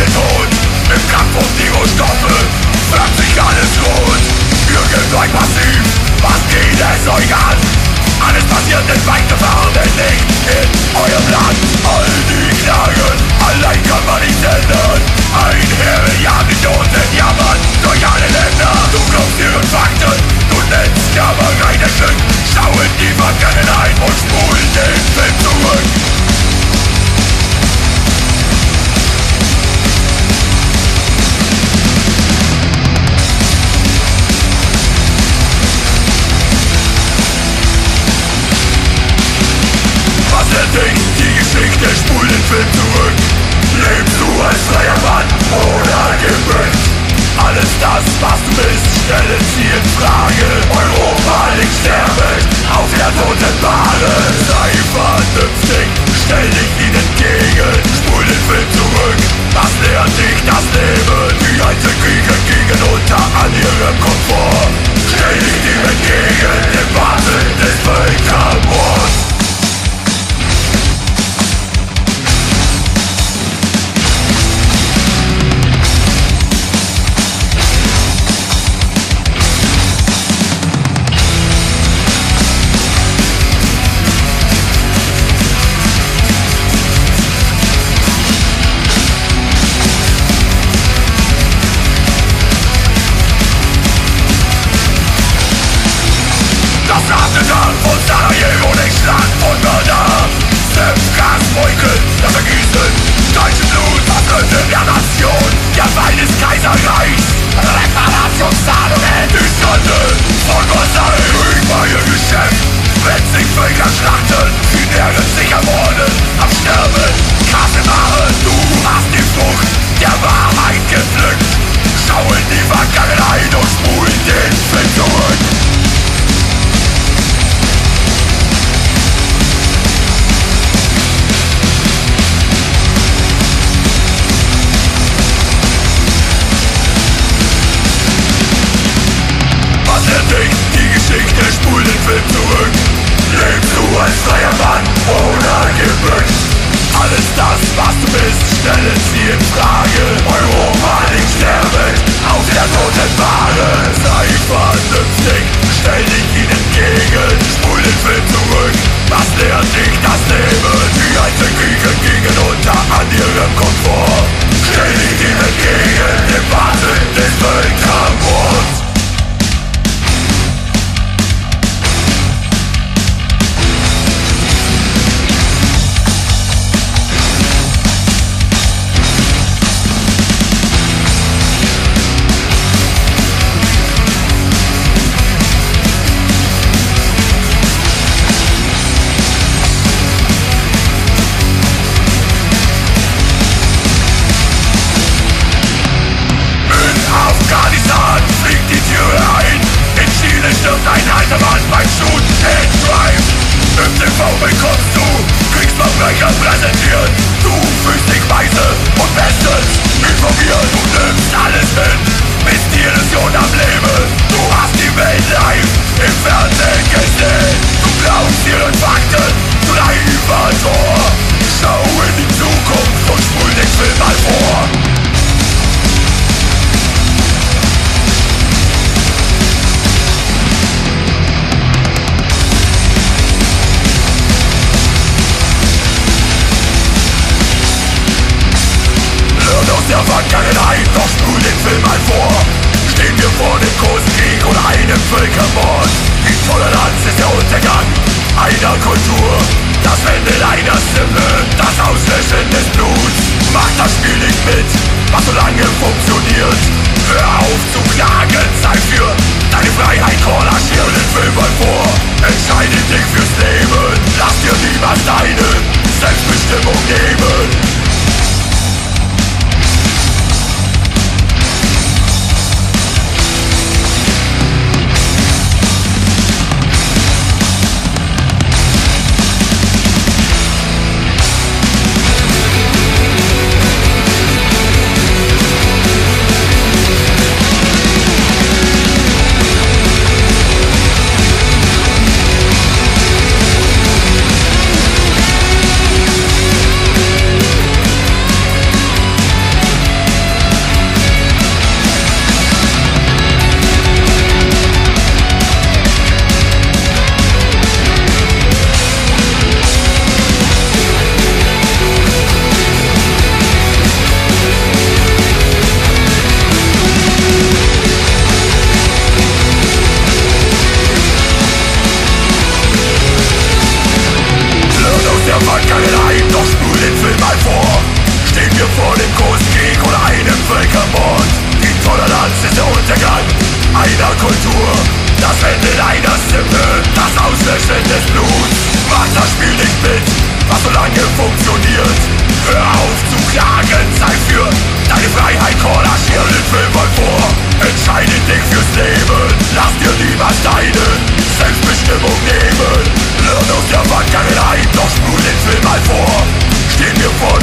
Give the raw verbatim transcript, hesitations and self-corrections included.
den Tod. Im Kampf um die Rohstoffe färbt sich alles rot. Ihr gebt euch passiv, was geht es euch an? Alles passiert in weite Farben, nicht in eurem Land. All die Klagen, allein kann man nicht ändern. Ein Heer jagt die Toten, jammern durch alle Länder. Du glaubst ihren Fakten, du nennst Jammerei ein Glück. Schau in die Vergangenheit und spul den Film zurück. Die Geschichte spult den Film zurück. Lebst du als freier Mann oder gebückt? Alles das, was du bist, stellen sie in Frage. Europa liegt sterbend auf der toten Bahre. Sei vernünftig, stell dich ihnen entgegen. Spul den Film zurück, was lehrt dich das Leben? Die Einzelkriege gingen unter an ihrem Komfort. Stell dich ihm entgegen, dem Wahnsinn des Völkermords. Freiheit, kollagier den Film mal vor. Entscheide dich fürs Leben, lass dir niemals deine Selbstbestimmung nehmen. Lern aus der Vergangenheit, doch spul den Film mal vor. Steh mir vor